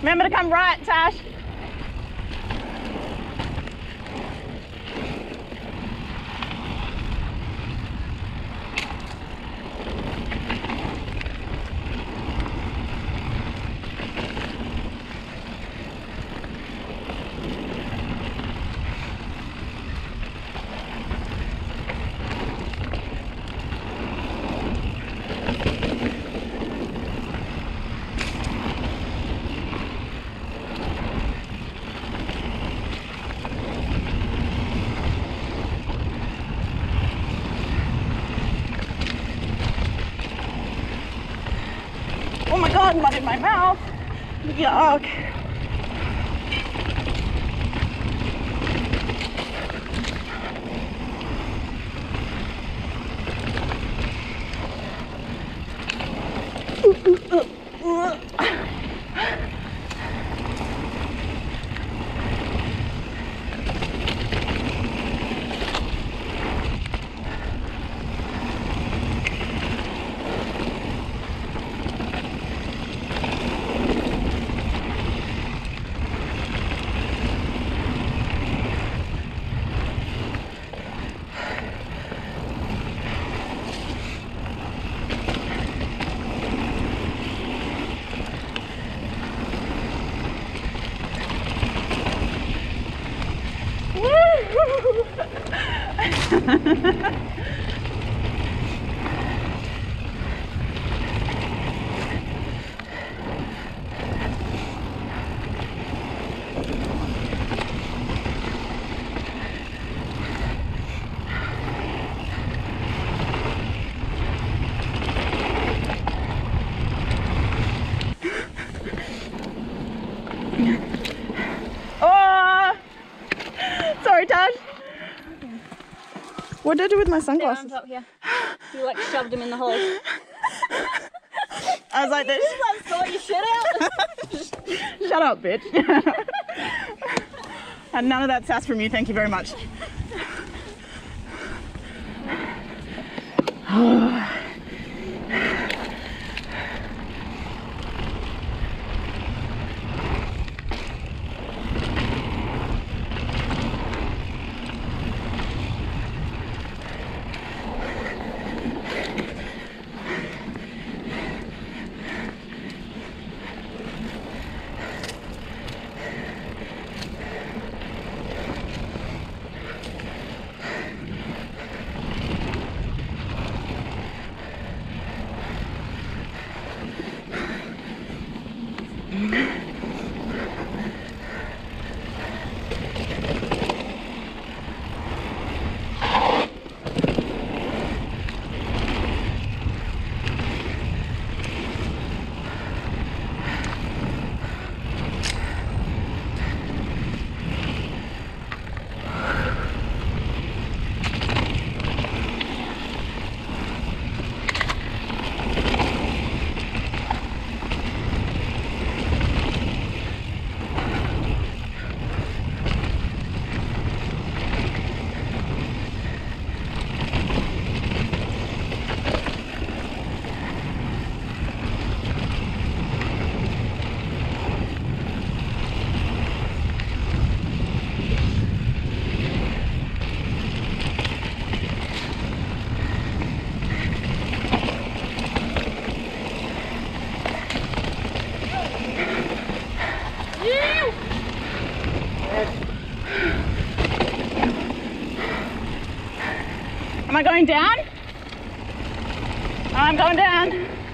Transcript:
Remember to come right, Tash. Oh my God, mud in my mouth. Yuck. Oh, sorry, Tash. What did I do with my sunglasses? Up here. You like shoved them in the hole. I was like this. You like saw your shit out. Shut up, bitch. And none of that sass from you, thank you very much. Am I going down? I'm going down.